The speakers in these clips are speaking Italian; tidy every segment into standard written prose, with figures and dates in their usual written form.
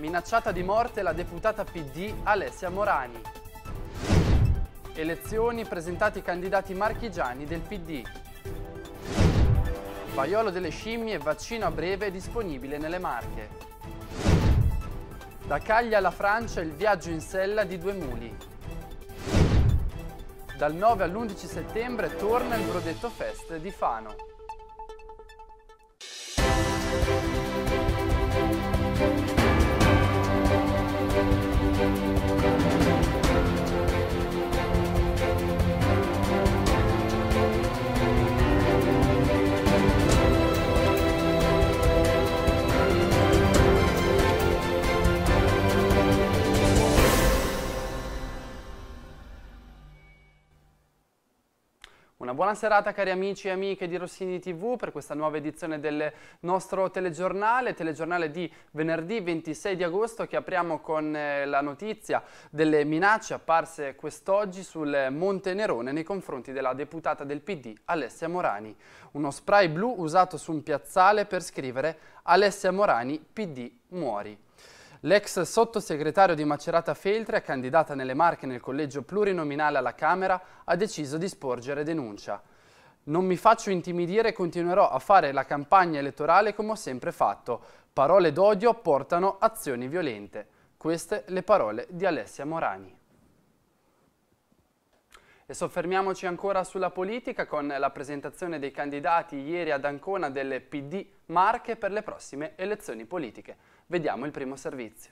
minacciata di morte la deputata PD Alessia Morani. Elezioni, presentati i candidati marchigiani del PD. Vaiolo delle scimmie, vaccino a breve disponibile nelle Marche. Da Caglia alla Francia il viaggio in sella di due muli. Dal 9 all'11 settembre torna il Brodetto Fest di Fano. Una buona serata cari amici e amiche di Rossini TV per questa nuova edizione del nostro telegiornale di venerdì 26 di agosto che apriamo con la notizia delle minacce apparse quest'oggi sul Monte Nerone nei confronti della deputata del PD Alessia Morani. Uno spray blu usato su un piazzale per scrivere Alessia Morani PD muori. L'ex sottosegretario di Macerata Feltri, candidata nelle Marche nel collegio plurinominale alla Camera, ha deciso di sporgere denuncia. Non mi faccio intimidire e continuerò a fare la campagna elettorale come ho sempre fatto. Parole d'odio portano azioni violente. Queste le parole di Alessia Morani. E soffermiamoci ancora sulla politica con la presentazione dei candidati ieri ad Ancona del PD Marche per le prossime elezioni politiche. Vediamo il primo servizio.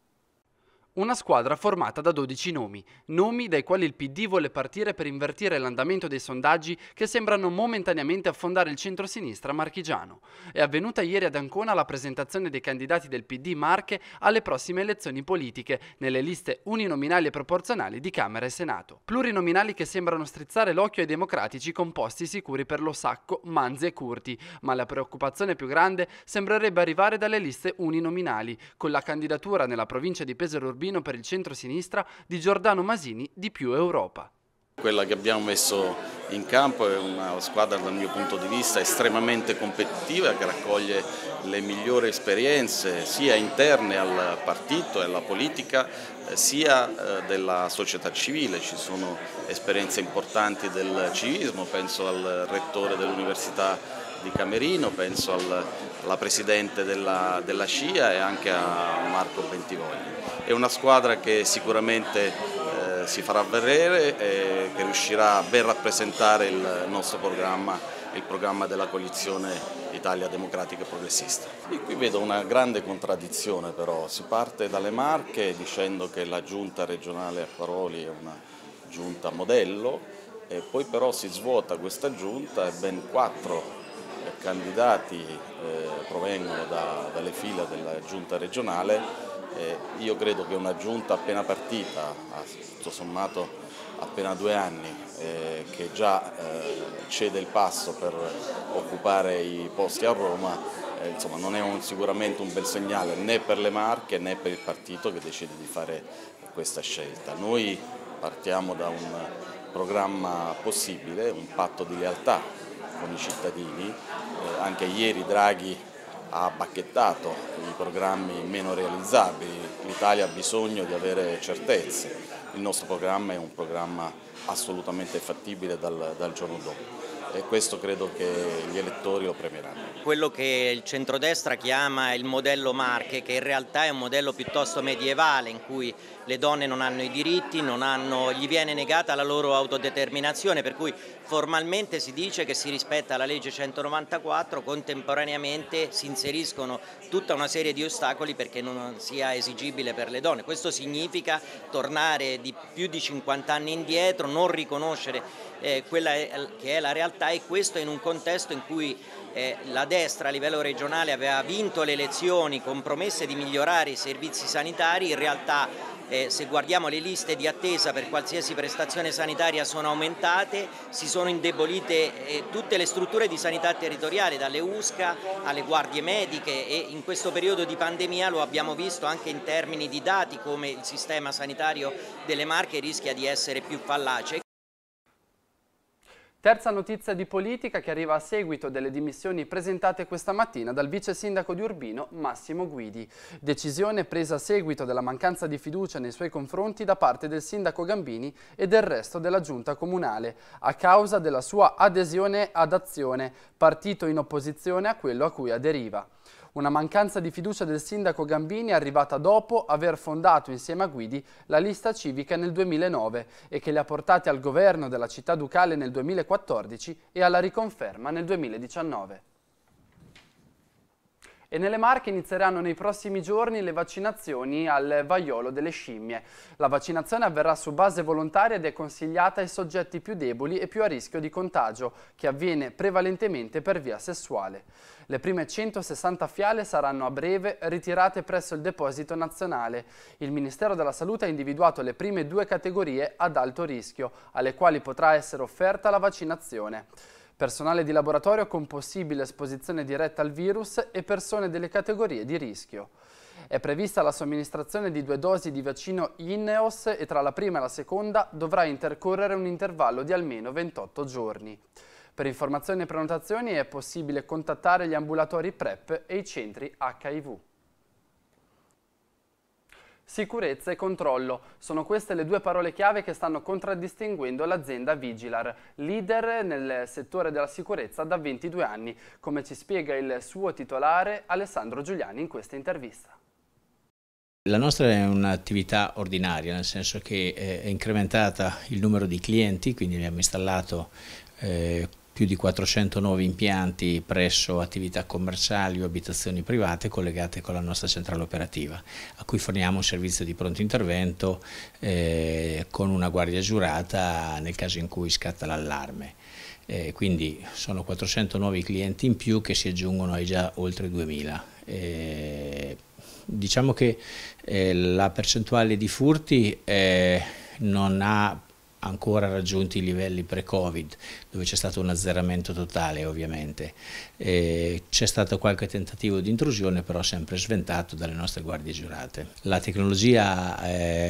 Una squadra formata da 12 nomi dai quali il PD vuole partire per invertire l'andamento dei sondaggi che sembrano momentaneamente affondare il centro-sinistra marchigiano. È avvenuta ieri ad Ancona la presentazione dei candidati del PD Marche alle prossime elezioni politiche, nelle liste uninominali e proporzionali di Camera e Senato. Plurinominali che sembrano strizzare l'occhio ai democratici con posti sicuri per Lo Sacco, Manzi e Curti, ma la preoccupazione più grande sembrerebbe arrivare dalle liste uninominali, con la candidatura nella provincia di Pesaro Urbino per il centro-sinistra di Giordano Masini di Più Europa. Quella che abbiamo messo in campo è una squadra dal mio punto di vista estremamente competitiva che raccoglie le migliori esperienze sia interne al partito e alla politica sia della società civile. Ci sono esperienze importanti del civismo, penso al rettore dell'Università di Camerino, penso alla presidente della SCIA e anche a Marco Bentivogli. È una squadra che sicuramente si farà vedere e che riuscirà a ben rappresentare il nostro programma, il programma della coalizione Italia Democratica e Progressista. Io qui vedo una grande contraddizione però, si parte dalle Marche dicendo che la giunta regionale a Paroli è una giunta modello e poi però si svuota questa giunta e ben 4 candidati provengono dalle file della giunta regionale. Io credo che una giunta appena partita, tutto sommato appena 2 anni, che già cede il passo per occupare i posti a Roma, insomma, non è sicuramente un bel segnale né per le Marche né per il partito che decide di fare questa scelta. Noi partiamo da un programma possibile, un patto di lealtà con i cittadini. Anche ieri Draghi ha bacchettato i programmi meno realizzabili, l'Italia ha bisogno di avere certezze, il nostro programma è un programma assolutamente fattibile dal giorno dopo e questo credo che gli elettori lo premieranno. Quello che il centrodestra chiama il modello Marche, che in realtà è un modello piuttosto medievale in cui le donne non hanno i diritti, gli viene negata la loro autodeterminazione, per cui formalmente si dice che si rispetta la legge 194, contemporaneamente si inseriscono tutta una serie di ostacoli perché non sia esigibile per le donne. Questo significa tornare di più di 50 anni indietro, non riconoscere quella che è la realtà, e questo in un contesto in cui la destra a livello regionale aveva vinto le elezioni con promesse di migliorare i servizi sanitari. In realtà se guardiamo le liste di attesa per qualsiasi prestazione sanitaria sono aumentate, si sono indebolite tutte le strutture di sanità territoriale, dalle USCA alle guardie mediche, e in questo periodo di pandemia lo abbiamo visto anche in termini di dati, come il sistema sanitario delle Marche rischia di essere più fallace. Terza notizia di politica che arriva a seguito delle dimissioni presentate questa mattina dal vice sindaco di Urbino Massimo Guidi. Decisione presa a seguito della mancanza di fiducia nei suoi confronti da parte del sindaco Gambini e del resto della giunta comunale, a causa della sua adesione ad Azione, partito in opposizione a quello a cui aderiva. Una mancanza di fiducia del sindaco Gambini è arrivata dopo aver fondato insieme a Guidi la lista civica nel 2009 e che li ha portati al governo della città ducale nel 2014 e alla riconferma nel 2019. E nelle Marche inizieranno nei prossimi giorni le vaccinazioni al vaiolo delle scimmie. La vaccinazione avverrà su base volontaria ed è consigliata ai soggetti più deboli e più a rischio di contagio, che avviene prevalentemente per via sessuale. Le prime 160 fiale saranno a breve ritirate presso il deposito nazionale. Il Ministero della Salute ha individuato le prime 2 categorie ad alto rischio, alle quali potrà essere offerta la vaccinazione. Personale di laboratorio con possibile esposizione diretta al virus e persone delle categorie di rischio. È prevista la somministrazione di 2 dosi di vaccino Ineos e tra la prima e la seconda dovrà intercorrere un intervallo di almeno 28 giorni. Per informazioni e prenotazioni è possibile contattare gli ambulatori PrEP e i centri HIV. Sicurezza e controllo. Sono queste le 2 parole chiave che stanno contraddistinguendo l'azienda Vigilar, leader nel settore della sicurezza da 22 anni, come ci spiega il suo titolare Alessandro Giuliani in questa intervista. La nostra è un'attività ordinaria, nel senso che è incrementata il numero di clienti, quindi abbiamo installato più di 400 nuovi impianti presso attività commerciali o abitazioni private collegate con la nostra centrale operativa, a cui forniamo un servizio di pronto intervento con una guardia giurata nel caso in cui scatta l'allarme. Quindi sono 400 nuovi clienti in più che si aggiungono ai già oltre 2000. Diciamo che la percentuale di furti non ha ancora raggiunto i livelli pre-Covid, dove c'è stato un azzeramento totale ovviamente. C'è stato qualche tentativo di intrusione, però sempre sventato dalle nostre guardie giurate. La tecnologia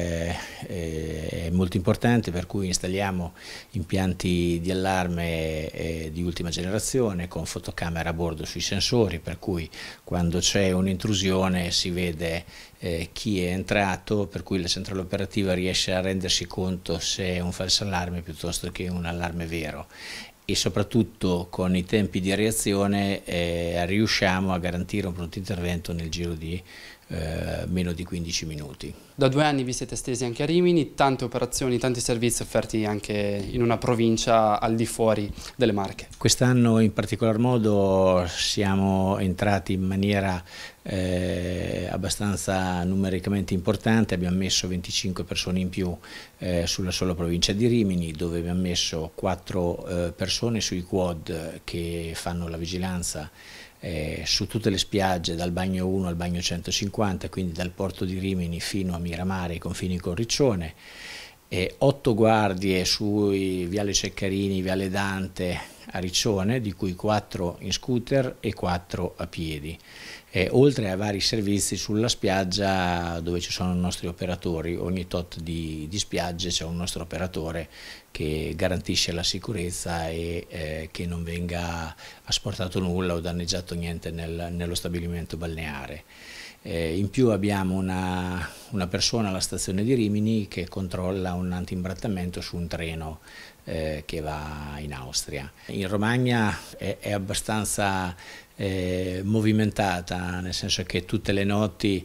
è molto importante, per cui installiamo impianti di allarme di ultima generazione con fotocamera a bordo sui sensori, per cui quando c'è un'intrusione si vede chi è entrato, per cui la centrale operativa riesce a rendersi conto se è un falso allarme piuttosto che un allarme vero, e soprattutto con i tempi di reazione riusciamo a garantire un pronto intervento nel giro di meno di 15 minuti. Da 2 anni vi siete estesi anche a Rimini, tante operazioni, tanti servizi offerti anche in una provincia al di fuori delle Marche. Quest'anno in particolar modo siamo entrati in maniera abbastanza numericamente importante, abbiamo messo 25 persone in più sulla sola provincia di Rimini, dove abbiamo messo 4 persone sui quad che fanno la vigilanza su tutte le spiagge, dal bagno 1 al bagno 150, quindi dal porto di Rimini fino a Miramare, ai confini con Riccione, 8 guardie sui Viale Ceccarini, Viale Dante a Riccione, di cui 4 in scooter e 4 a piedi, oltre a vari servizi sulla spiaggia dove ci sono i nostri operatori. Ogni tot di spiagge c'è un nostro operatore che garantisce la sicurezza e che non venga asportato nulla o danneggiato niente nello stabilimento balneare. In più abbiamo una persona alla stazione di Rimini che controlla un antimbrattamento su un treno che va in Austria. In Romagna è abbastanza movimentata, nel senso che tutte le notti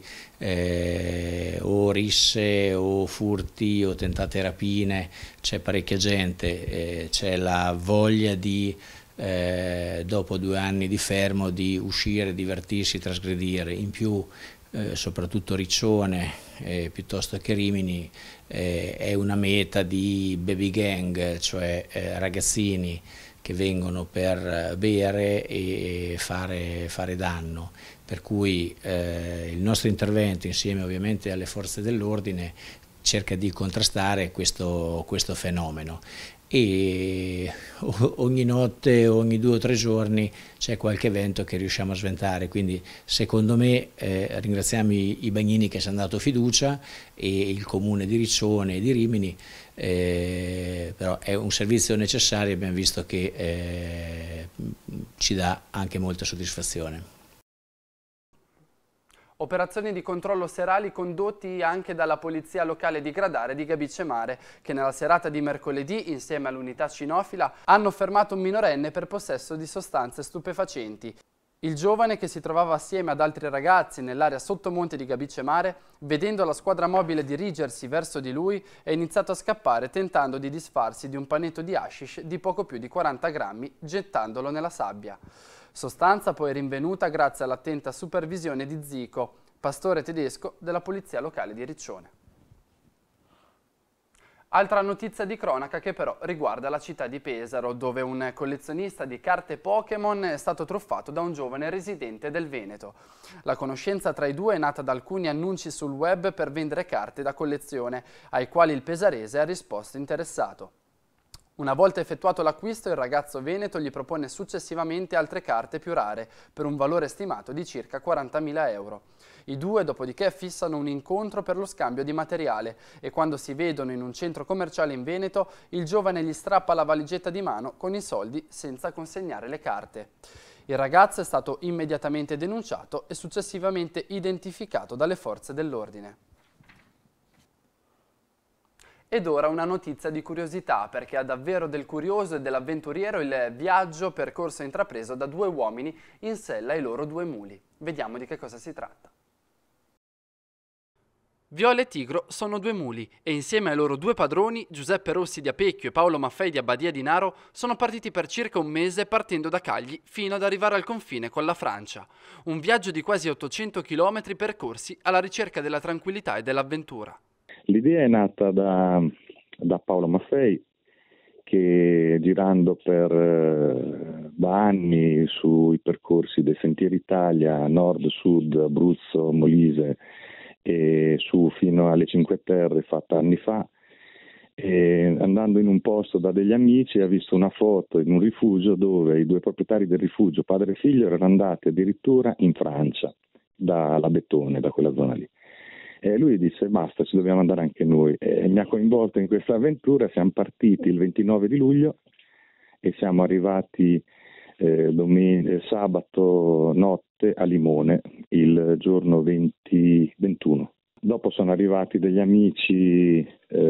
o risse o furti o tentate rapine, c'è parecchia gente, c'è la voglia di dopo 2 anni di fermo di uscire, divertirsi, trasgredire. In più soprattutto Riccione piuttosto che Rimini è una meta di baby gang, cioè ragazzini che vengono per bere e fare danno, per cui il nostro intervento, insieme ovviamente alle forze dell'ordine, cerca di contrastare questo fenomeno. e ogni notte, ogni 2 o 3 giorni c'è qualche evento che riusciamo a sventare, quindi secondo me ringraziamo i bagnini che ci hanno dato fiducia e il comune di Riccione e di Rimini, però è un servizio necessario e abbiamo visto che ci dà anche molta soddisfazione. Operazioni di controllo serali condotti anche dalla polizia locale di Gradare di Gabice Mare, che nella serata di mercoledì, insieme all'unità cinofila, hanno fermato un minorenne per possesso di sostanze stupefacenti. Il giovane, che si trovava assieme ad altri ragazzi nell'area sottomonte di Gabice Mare, vedendo la squadra mobile dirigersi verso di lui, è iniziato a scappare tentando di disfarsi di un panetto di hashish di poco più di 40 grammi, gettandolo nella sabbia. Sostanza poi rinvenuta grazie all'attenta supervisione di Zico, pastore tedesco della polizia locale di Riccione. Altra notizia di cronaca che però riguarda la città di Pesaro, dove un collezionista di carte Pokémon è stato truffato da un giovane residente del Veneto. La conoscenza tra i due è nata da alcuni annunci sul web per vendere carte da collezione, ai quali il pesarese ha risposto interessato. Una volta effettuato l'acquisto, il ragazzo veneto gli propone successivamente altre carte più rare, per un valore stimato di circa 40.000 euro. I due dopodiché fissano un incontro per lo scambio di materiale e quando si vedono in un centro commerciale in Veneto, il giovane gli strappa la valigetta di mano con i soldi senza consegnare le carte. Il ragazzo è stato immediatamente denunciato e successivamente identificato dalle forze dell'ordine. Ed ora una notizia di curiosità, perché ha davvero del curioso e dell'avventuriero il viaggio percorso e intrapreso da 2 uomini in sella ai loro 2 muli. Vediamo di che cosa si tratta. Viola e Tigro sono 2 muli e insieme ai loro 2 padroni, Giuseppe Rossi di Apecchio e Paolo Maffei di Abbadia di Naro, sono partiti per circa un mese partendo da Cagli fino ad arrivare al confine con la Francia. Un viaggio di quasi 800 km percorsi alla ricerca della tranquillità e dell'avventura. L'idea è nata da Paolo Maffei, che girando da anni sui percorsi dei Sentieri Italia, nord, sud, Abruzzo, Molise e su fino alle Cinque Terre, fatta anni fa, e andando in un posto da degli amici ha visto una foto in un rifugio dove i 2 proprietari del rifugio, padre e figlio, erano andati addirittura in Francia, da Labettone, da quella zona lì. E lui disse basta, ci dobbiamo andare anche noi, e mi ha coinvolto in questa avventura. Siamo partiti il 29 di luglio e siamo arrivati sabato notte a Limone il giorno 21. Dopo sono arrivati degli amici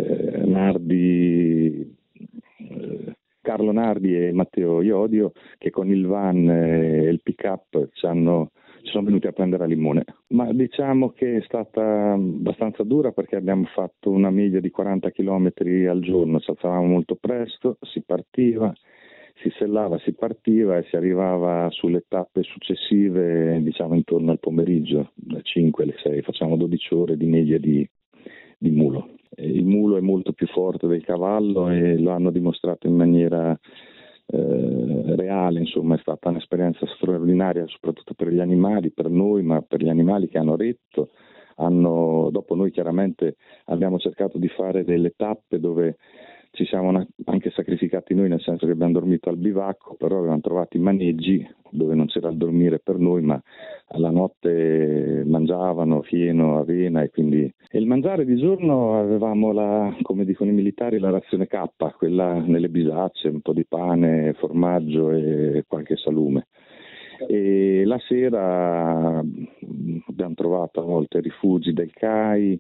Carlo Nardi e Matteo Iodio, che con il van e il pick-up ci sono venuti a prendere a Limone. Ma diciamo che è stata abbastanza dura, perché abbiamo fatto una media di 40 km al giorno, ci alzavamo molto presto, si partiva, si sellava, si partiva e si arrivava sulle tappe successive, diciamo intorno al pomeriggio, dalle 5 alle 6, facciamo 12 ore di media di mulo. Il mulo è molto più forte del cavallo e lo hanno dimostrato in maniera reale, insomma è stata un'esperienza straordinaria, soprattutto per gli animali, per noi, ma per gli animali che hanno retto. Dopo noi chiaramente abbiamo cercato di fare delle tappe dove ci siamo anche sacrificati noi, nel senso che abbiamo dormito al bivacco, però avevamo trovato i maneggi dove non c'era il dormire per noi, ma alla notte mangiavano fieno, avena e il mangiare di giorno avevamo come dicono i militari, la razione K, quella nelle bisacce, un po' di pane, formaggio e qualche salume. E la sera abbiamo trovato a volte rifugi del CAI.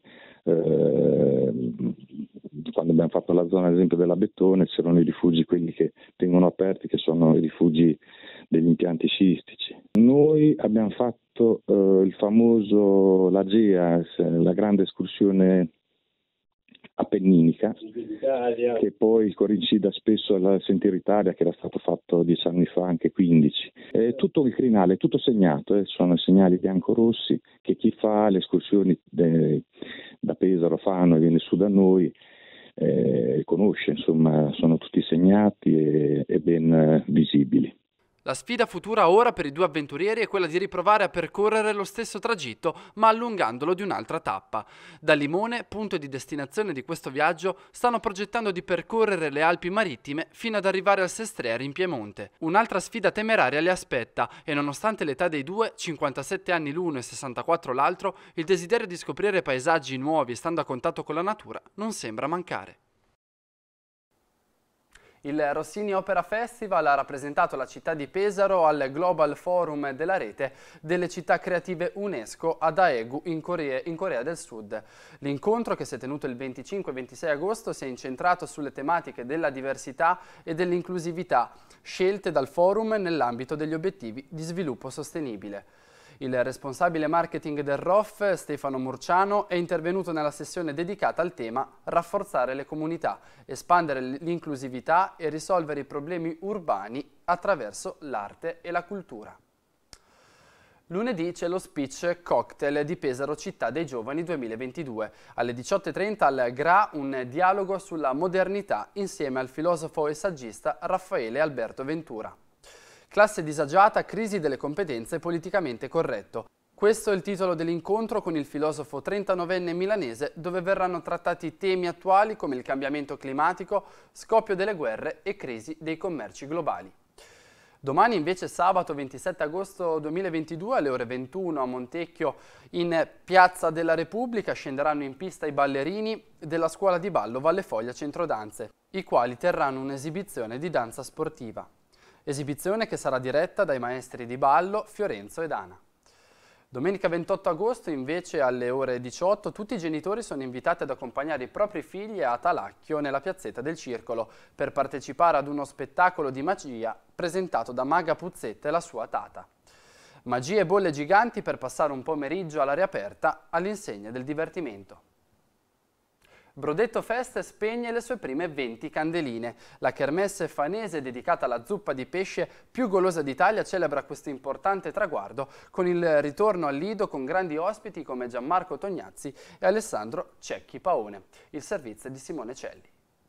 Quando abbiamo fatto la zona ad esempio della Bettone c'erano i rifugi, quelli che tengono aperti, che sono i rifugi degli impianti sciistici. Noi abbiamo fatto la GEA, la grande escursione appenninica, che poi coincida spesso al Sentiero Italia, che era stato fatto 10 anni fa, anche 15. Tutto il crinale è tutto segnato, sono segnali bianco-rossi che chi fa le escursioni da Pesaro, Fano e viene su da noi conosce, insomma sono tutti segnati e ben visibili. La sfida futura ora per i due avventurieri è quella di riprovare a percorrere lo stesso tragitto, ma allungandolo di un'altra tappa. Da Limone, punto di destinazione di questo viaggio, stanno progettando di percorrere le Alpi Marittime fino ad arrivare al Sestriere in Piemonte. Un'altra sfida temeraria li aspetta e nonostante l'età dei due, 57 anni l'uno e 64 l'altro, il desiderio di scoprire paesaggi nuovi e stando a contatto con la natura non sembra mancare. Il Rossini Opera Festival ha rappresentato la città di Pesaro al Global Forum della rete delle città creative UNESCO a Daegu in Corea del Sud. L'incontro, che si è tenuto il 25 e 26 agosto, si è incentrato sulle tematiche della diversità e dell'inclusività scelte dal forum nell'ambito degli obiettivi di sviluppo sostenibile. Il responsabile marketing del ROF, Stefano Murciano, è intervenuto nella sessione dedicata al tema rafforzare le comunità, espandere l'inclusività e risolvere i problemi urbani attraverso l'arte e la cultura. Lunedì c'è lo speech cocktail di Pesaro Città dei Giovani 2022. Alle 18:30 al GRA un dialogo sulla modernità insieme al filosofo e saggista Raffaele Alberto Ventura. Classe disagiata, crisi delle competenze, politicamente corretto. Questo è il titolo dell'incontro con il filosofo 39enne milanese, dove verranno trattati temi attuali come il cambiamento climatico, scoppio delle guerre e crisi dei commerci globali. Domani invece, sabato 27 agosto 2022 alle ore 21 a Montecchio in Piazza della Repubblica scenderanno in pista i ballerini della scuola di ballo Vallefoglia Centrodanze, i quali terranno un'esibizione di danza sportiva. Esibizione che sarà diretta dai maestri di ballo Fiorenzo ed Ana. Domenica 28 agosto invece alle ore 18 tutti i genitori sono invitati ad accompagnare i propri figli a Talacchio nella piazzetta del Circolo per partecipare ad uno spettacolo di magia presentato da Maga Puzzetta e la sua tata. Magie e bolle giganti per passare un pomeriggio all'aria aperta all'insegna del divertimento. Brodetto Fest spegne le sue prime 20 candeline. La kermesse fanese dedicata alla zuppa di pesce più golosa d'Italia celebra questo importante traguardo con il ritorno al Lido con grandi ospiti come Gianmarco Tognazzi e Alessandro Cecchi Paone. Il servizio è di Simone Celli.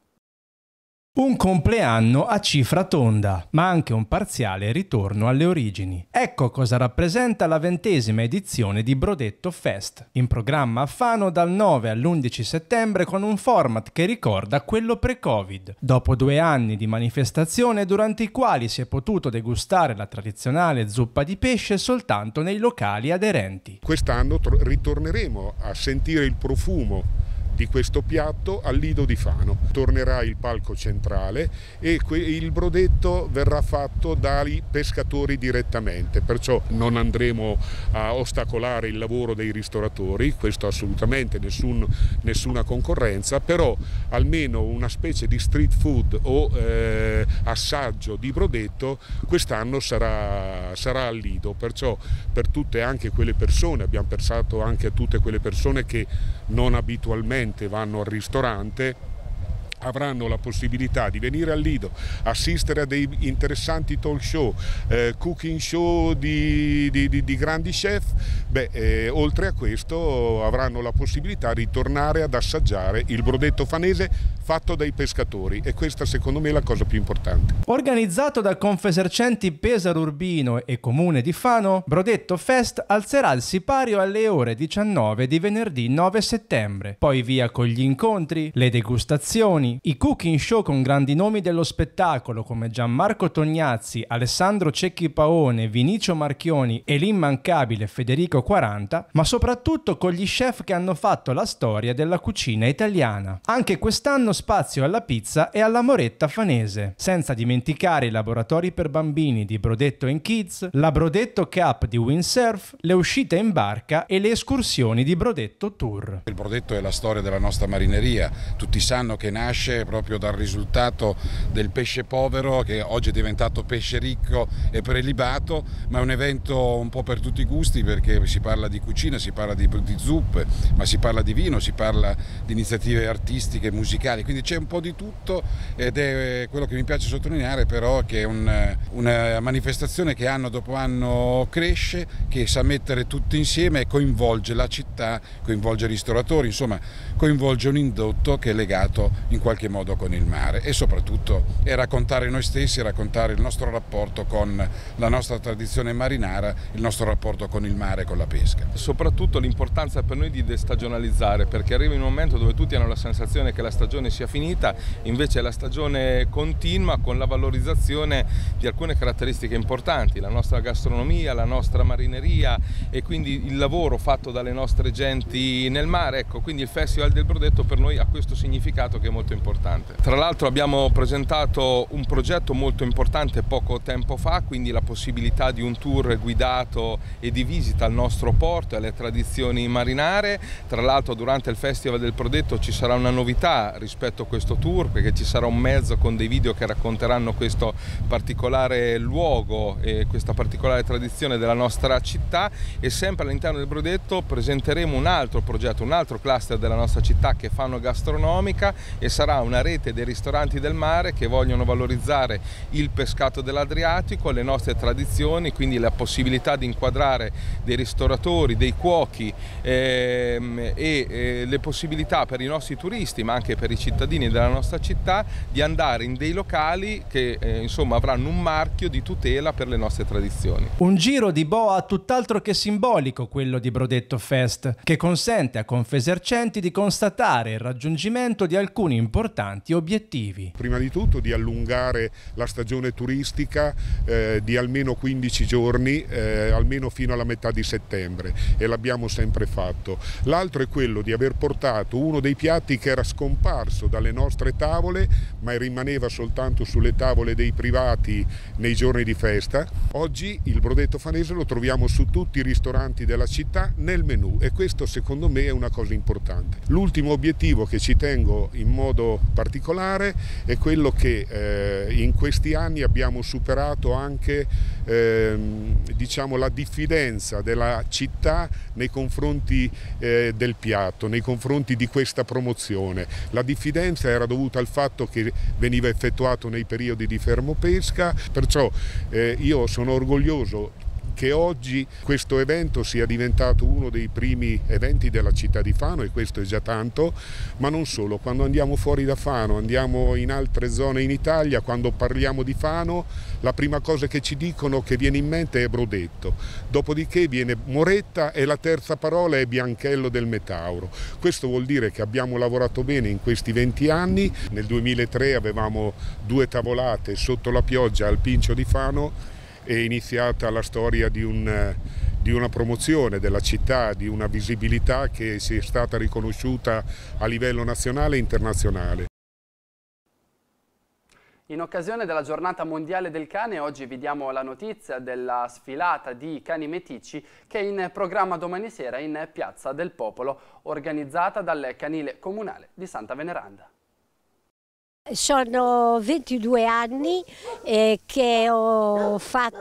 Un compleanno a cifra tonda, ma anche un parziale ritorno alle origini. Ecco cosa rappresenta la 20ª edizione di Brodetto Fest, in programma a Fano dal 9 all'11 settembre con un format che ricorda quello pre-Covid. Dopo 2 anni di manifestazione durante i quali si è potuto degustare la tradizionale zuppa di pesce soltanto nei locali aderenti. Quest'anno ritorneremo a sentire il profumo di questo piatto al Lido di Fano. Tornerà il palco centrale e il brodetto verrà fatto dai pescatori direttamente, perciò non andremo a ostacolare il lavoro dei ristoratori, questo assolutamente, nessuna concorrenza, però almeno una specie di street food o assaggio di brodetto quest'anno sarà al Lido, perciò per tutte anche quelle persone, abbiamo pensato anche a tutte quelle persone che non abitualmente vanno al ristorante, avranno la possibilità di venire al Lido, assistere a dei interessanti talk show, cooking show di grandi chef. Oltre a questo avranno la possibilità di tornare ad assaggiare il brodetto fanese fatto dai pescatori, e questa secondo me è la cosa più importante. Organizzato da Confesercenti Pesaro Urbino e Comune di Fano, Brodetto Fest alzerà il sipario alle ore 19 di venerdì 9 settembre, poi via con gli incontri, le degustazioni, i cooking show con grandi nomi dello spettacolo come Gianmarco Tognazzi, Alessandro Cecchi Paone, Vinicio Marchioni e l'immancabile Federico 40, ma soprattutto con gli chef che hanno fatto la storia della cucina italiana. Anche quest'anno spazio alla pizza e alla moretta fanese, senza dimenticare i laboratori per bambini di Brodetto Kids, la Brodetto Cup di Windsurf, le uscite in barca e le escursioni di Brodetto Tour. Il Brodetto è la storia della nostra marineria, tutti sanno che nasce proprio dal risultato del pesce povero che oggi è diventato pesce ricco e prelibato, ma è un evento un po' per tutti i gusti, perché si parla di cucina, si parla di zuppe, ma si parla di vino, si parla di iniziative artistiche, musicali, quindi c'è un po' di tutto, ed è quello che mi piace sottolineare però che è una manifestazione che anno dopo anno cresce, che sa mettere tutti insieme e coinvolge la città, coinvolge i ristoratori, insomma coinvolge un indotto che è legato in qualche modo con il mare, e soprattutto è raccontare noi stessi, raccontare il nostro rapporto con la nostra tradizione marinara, il nostro rapporto con il mare e con la pesca. Soprattutto l'importanza per noi di destagionalizzare, perché arriva in un momento dove tutti hanno la sensazione che la stagione sia finita, invece la stagione continua con la valorizzazione di alcune caratteristiche importanti, la nostra gastronomia, la nostra marineria e quindi il lavoro fatto dalle nostre genti nel mare. Ecco, quindi il Festival del Brodetto per noi ha questo significato che è molto importante. Tra l'altro abbiamo presentato un progetto molto importante poco tempo fa, quindi la possibilità di un tour guidato e di visita al nostro porto e alle tradizioni marinare. Tra l'altro durante il Festival del Brodetto ci sarà una novità rispetto a questo tour, perché ci sarà un mezzo con dei video che racconteranno questo particolare luogo e questa particolare tradizione della nostra città, e sempre all'interno del Brodetto presenteremo un altro progetto, un altro cluster della nostra città che fanno gastronomica, e sarà una rete dei ristoranti del mare che vogliono valorizzare il pescato dell'Adriatico, le nostre tradizioni, quindi la possibilità di inquadrare dei ristoratori, dei cuochi e le possibilità per i nostri turisti ma anche per i cittadini della nostra città di andare in dei locali che insomma avranno un marchio di tutela per le nostre tradizioni. Un giro di boa tutt'altro che simbolico, quello di Brodetto Fest, che consente a Confesercenti di constatare il raggiungimento di alcuni importanti obiettivi. Prima di tutto di allungare la stagione turistica di almeno 15 giorni, almeno fino alla metà di settembre, e l'abbiamo sempre fatto. L'altro è quello di aver portato uno dei piatti che era scomparso dalle nostre tavole, ma rimaneva soltanto sulle tavole dei privati nei giorni di festa. Oggi il brodetto fanese lo troviamo su tutti i ristoranti della città nel menù, e questo secondo me è una cosa importante. L'ultimo obiettivo che ci tengo in modo particolare è quello che in questi anni abbiamo superato anche diciamo la diffidenza della città nei confronti del piatto, nei confronti di questa promozione. La diffidenza era dovuta al fatto che veniva effettuato nei periodi di fermo pesca, perciò io sono orgoglioso che oggi questo evento sia diventato uno dei primi eventi della città di Fano, e questo è già tanto, ma non solo. Quando andiamo fuori da Fano, andiamo in altre zone in Italia, quando parliamo di Fano, la prima cosa che ci dicono che viene in mente è Brodetto, dopodiché viene Moretta e la terza parola è Bianchello del Metauro. Questo vuol dire che abbiamo lavorato bene in questi 20 anni. Nel 2003 avevamo 2 tavolate sotto la pioggia al Pincio di Fano. È iniziata la storia di una promozione della città, di una visibilità che si è stata riconosciuta a livello nazionale e internazionale. In occasione della giornata mondiale del cane, oggi vi diamo la notizia della sfilata di cani meticci che è in programma domani sera in Piazza del Popolo, organizzata dal Canile Comunale di Santa Veneranda. Sono 22 anni che ho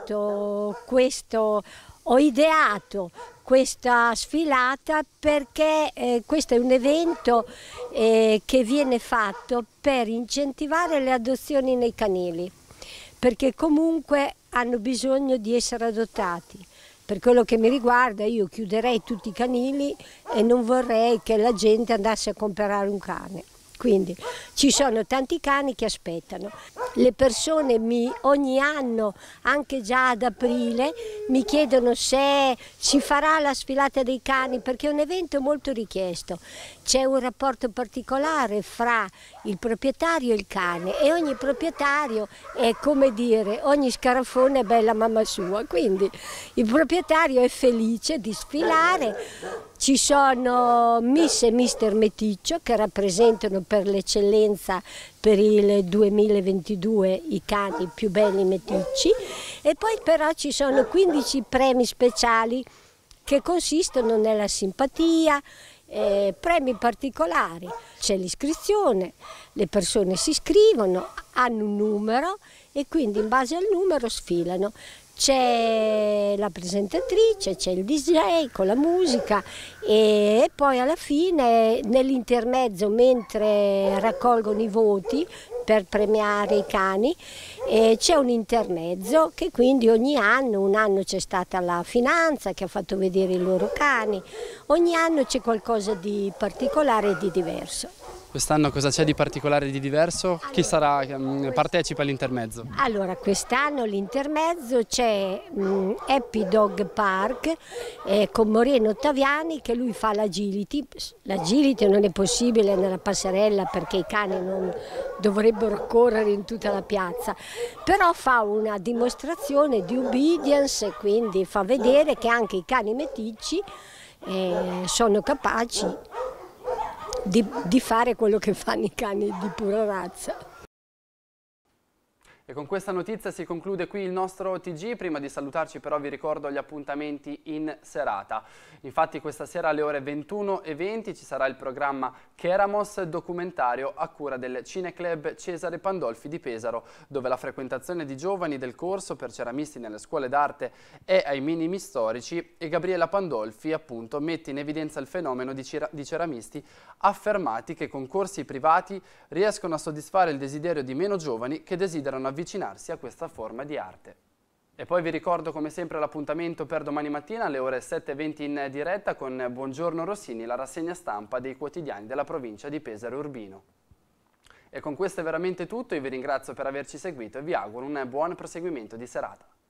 ideato questa sfilata perché questo è un evento che viene fatto per incentivare le adozioni nei canili, perché comunque hanno bisogno di essere adottati. Per quello che mi riguarda, io chiuderei tutti i canili e non vorrei che la gente andasse a comprare un cane. Quindi ci sono tanti cani che aspettano. Le persone ogni anno, anche già ad aprile, mi chiedono se si farà la sfilata dei cani, perché è un evento molto richiesto. C'è un rapporto particolare fra il proprietario e il cane, e ogni proprietario è come dire, ogni scarafone è bella mamma sua, quindi il proprietario è felice di sfilare. Ci sono Miss e Mister Meticcio che rappresentano per l'eccellenza per il 2022 i cani più belli meticci, e poi però ci sono 15 premi speciali che consistono nella simpatia, premi particolari. C'è l'iscrizione, le persone si iscrivono, hanno un numero e quindi in base al numero sfilano. C'è la presentatrice, c'è il DJ con la musica, e poi alla fine, nell'intermezzo, mentre raccolgono i voti per premiare i cani, c'è un intermezzo che quindi ogni anno, un anno c'è stata la finanza che ha fatto vedere i loro cani, ogni anno c'è qualcosa di particolare e di diverso. Quest'anno cosa c'è di particolare, di diverso? Chi partecipa all'intermezzo? Allora, quest'anno all'intermezzo c'è Happy Dog Park con Moreno Ottaviani, che lui fa l'agility. L'agility non è possibile nella passerella perché i cani non dovrebbero correre in tutta la piazza, però fa una dimostrazione di obedience e quindi fa vedere che anche i cani meticci sono capaci di fare quello che fanno i cani di pura razza. E con questa notizia si conclude qui il nostro TG. Prima di salutarci però vi ricordo gli appuntamenti in serata. Infatti questa sera alle ore 21:20 ci sarà il programma Keramos, documentario a cura del Cineclub Cesare Pandolfi di Pesaro, dove la frequentazione di giovani del corso per ceramisti nelle scuole d'arte è ai minimi storici e Gabriella Pandolfi appunto mette in evidenza il fenomeno di ceramisti affermati che con corsi privati riescono a soddisfare il desiderio di meno giovani che desiderano avvicinarsi a questa forma di arte. E poi vi ricordo come sempre l'appuntamento per domani mattina alle ore 7:20 in diretta con Buongiorno Rossini, la rassegna stampa dei quotidiani della provincia di Pesaro e Urbino. E con questo è veramente tutto, io vi ringrazio per averci seguito e vi auguro un buon proseguimento di serata.